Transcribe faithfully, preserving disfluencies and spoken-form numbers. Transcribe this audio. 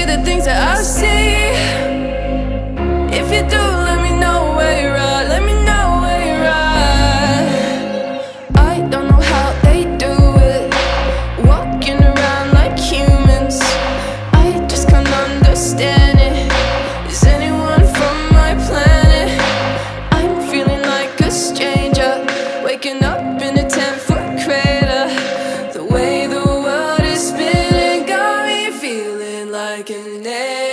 see the things that I see. If you do, let me know where you're at. Let me know where you're at. I don't know how they do it, walking around like humans. I just can't understand it. Is anyone from my planet? I'm feeling like a stranger, waking up in a ten-foot crater. The way the world is spinning got me feeling like an alien.